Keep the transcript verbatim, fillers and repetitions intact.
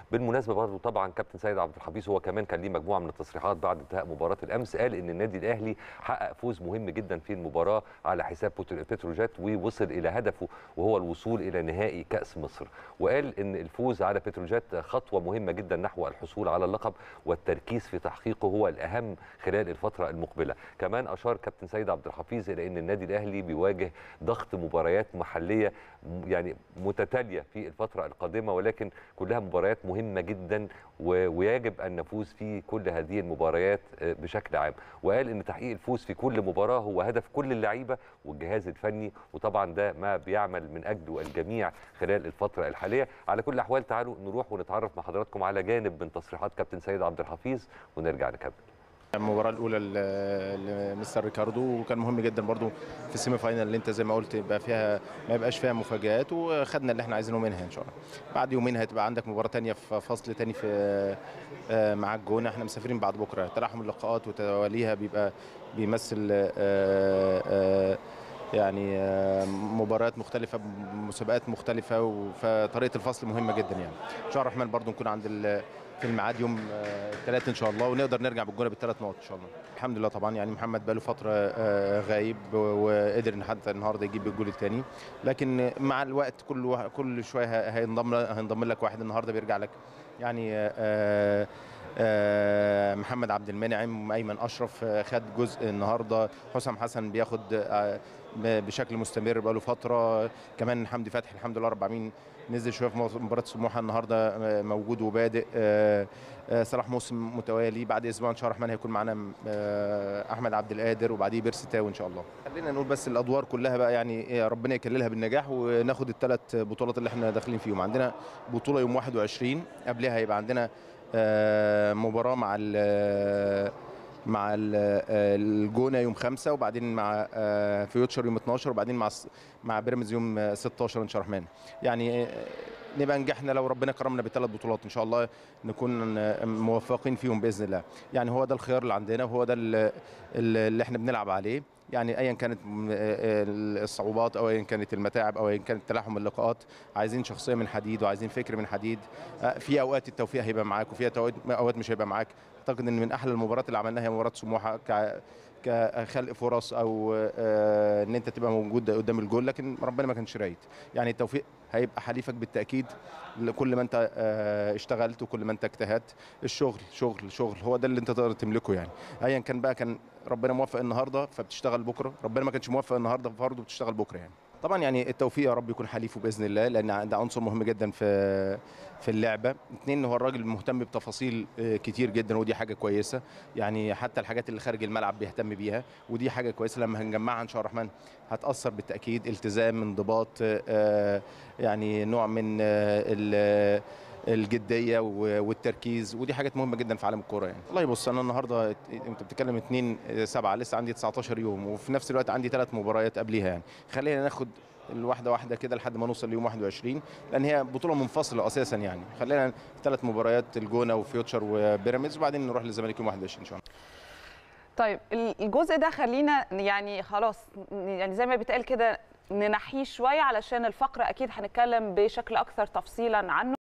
بالمناسبه برضه طبعا كابتن سيد عبد الحفيظ هو كمان كان ليه مجموعه من التصريحات بعد انتهاء مباراه الامس، قال ان النادي الاهلي حقق فوز مهم جدا في المباراه على حساب بتروجيت ووصل الى هدفه وهو الوصول الى نهائي كاس مصر، وقال ان الفوز على بتروجيت خطوه مهمه جدا نحو الحصول على اللقب والتركيز في تحقيقه هو الاهم خلال الفتره المقبله. كمان اشار كابتن سيد عبد الحفيظ الى ان النادي الاهلي بيواجه ضغط مباريات محليه يعني متتاليه في الفتره القادمه، ولكن كلها مباريات مهمه جدا ويجب ان نفوز في كل هذه المباريات بشكل عام. وقال ان تحقيق الفوز في كل مباراه هو هدف كل اللعيبه والجهاز الفني، وطبعا ده ما بيعمل من اجله الجميع خلال الفتره الحاليه. على كل الاحوال تعالوا نروح ونتعرف مع حضراتكم على جانب من تصريحات كابتن سيد عبد الحفيظ ونرجع نكمل. المباراه الاولى لمستر ريكاردو وكان مهم جدا برضو في السيمي فاينال اللي انت زي ما قلت يبقى فيها ما يبقاش فيها مفاجآت، وخدنا اللي احنا عايزينه منها ان شاء الله. بعد يومين هتبقى عندك مباراه ثانيه في فصل ثاني في مع الجونه، احنا مسافرين بعد بكره. تلاحم اللقاءات وتواليها بيبقى بيمثل يعني مباريات مختلفه بمسابقات مختلفه، فطريقه الفصل مهمه جدا. يعني ان شاء الله الرحمن برضو نكون عند في الميعاد يوم الثلاث ان شاء الله، ونقدر نرجع بالجونه بالثلاث نقط ان شاء الله. الحمد لله طبعا يعني محمد بقاله فتره غايب وقدر ان حتى النهارده يجيب الجول الثاني، لكن مع الوقت كل كل شويه هينضم هينضم لك واحد. النهارده بيرجع لك يعني آآ آآ محمد عبد المنعم، ايمن اشرف خد جزء النهارده، حسام حسن بياخد بشكل مستمر بقاله فتره، كمان حمدي فتحي الحمد لله رب العالمين نزل شويه في مباراه سموحه النهارده موجود وبادئ. صلاح موسم متوالي، بعد اسبوع ان شاء الله الرحمن هيكون معانا احمد عبد القادر وبعديه بيرسي تاو ان شاء الله. خلينا نقول بس الادوار كلها بقى يعني ربنا يكللها بالنجاح وناخد الثلاث بطولات اللي احنا داخلين فيهم. عندنا بطوله يوم واحد وعشرين، قبلها هيبقى عندنا مباراه مع مع الجونه يوم خمسة، وبعدين مع فيوتشر يوم اتناشر، وبعدين مع مع بيراميدز يوم ستاشر ان شاء الله الرحمن. يعني نبقى نجحنا لو ربنا كرمنا بثلاث بطولات ان شاء الله نكون موفقين فيهم باذن الله. يعني هو ده الخيار اللي عندنا وهو ده اللي احنا بنلعب عليه. يعني ايا كانت الصعوبات او ايا كانت المتاعب او ايا كانت تلاحم اللقاءات، عايزين شخصيه من حديد وعايزين فكر من حديد. في اوقات التوفيق هيبقى معاك وفي اوقات مش هيبقى معاك. اعتقد ان من احلى المباريات اللي عملناها هي مباراه سموحه كخلق فرص او ان انت تبقى موجود قدام الجول، لكن ربنا ما كانش رايد. يعني التوفيق هيبقى حليفك بالتاكيد كل ما انت اشتغلت وكل ما انت اجتهدت. الشغل شغل شغل هو ده اللي انت تقدر تملكه. يعني ايا كان بقى، كان ربنا موفق النهارده فبتشتغل بكره، ربنا ما كانش موفق النهارده برضه بتشتغل بكره. يعني طبعا يعني التوفيق يا رب يكون حليفه باذن الله، لان ده عنصر مهم جدا في في اللعبه. اثنين، هو الراجل مهتم بتفاصيل كتير جدا ودي حاجه كويسه. يعني حتى الحاجات اللي خارج الملعب بيهتم بيها ودي حاجه كويسه. لما هنجمعها ان شاء الله الرحمن هتاثر بالتاكيد التزام، انضباط، يعني نوع من الجديه والتركيز، ودي حاجات مهمه جدا في عالم الكوره. يعني والله بص، انا النهارده انت بتتكلم اتنين سبعة، لسه عندي تسعتاشر يوم وفي نفس الوقت عندي ثلاث مباريات قبليها. يعني خلينا ناخد الواحده واحده كده لحد ما نوصل ليوم واحد وعشرين، لان هي بطوله منفصله اساسا. يعني خلينا ثلاث مباريات الجونه وفيوتشر وبيراميدز، وبعدين نروح للزمالك يوم واحد وعشرين ان شاء الله. طيب الجزء ده خلينا يعني خلاص يعني زي ما بيتقال كده ننحيه شويه، علشان الفقره اكيد هنتكلم بشكل اكثر تفصيلا عنه.